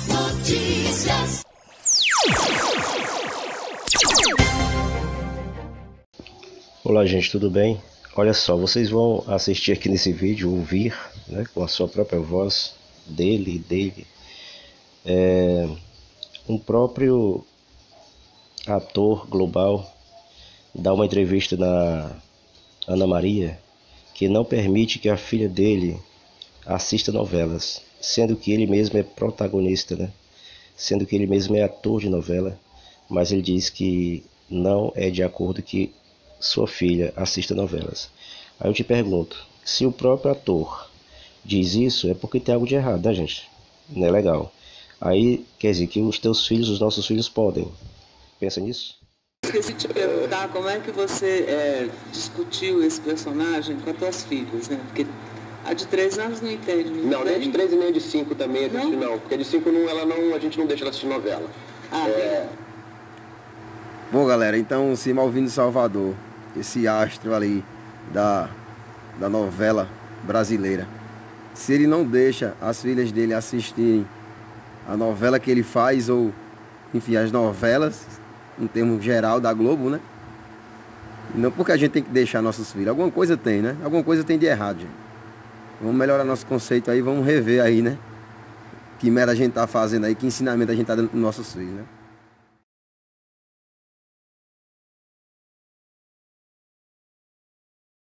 Notícias. Olá gente, tudo bem? Olha só, vocês vão assistir aqui nesse vídeo, ouvir, né, com a sua própria voz, dele, um próprio ator global dá uma entrevista na Ana Maria que não permite que a filha dele assista novelas, sendo que ele mesmo é protagonista, né? Sendo que ele mesmo é ator de novela, mas ele diz que não é de acordo que sua filha assista novelas. Aí eu te pergunto, se o próprio ator diz isso, é porque tem algo de errado, né, gente? Não é legal. Aí quer dizer que os teus filhos, os nossos filhos podem. Pensa nisso? Esqueci de te perguntar como é que você discutiu esse personagem com as tuas filhas, né? Porque a de 3 anos não entende muito Não, nem a bem. de 3 e nem a de 5 também assiste não. Porque a de 5 a gente não deixa ela assistir novela. Bom, galera, então se Malvino Salvador, esse astro ali da novela brasileira, se ele não deixa as filhas dele assistirem a novela que ele faz, ou enfim, as novelas, em termos geral da Globo, né? Não porque a gente tem que deixar nossos filhos. Alguma coisa tem, né? Alguma coisa tem de errado, gente. Vamos melhorar nosso conceito aí, vamos rever aí, né? Que merda a gente tá fazendo aí, que ensinamento a gente tá dando pros nossos filhos, né?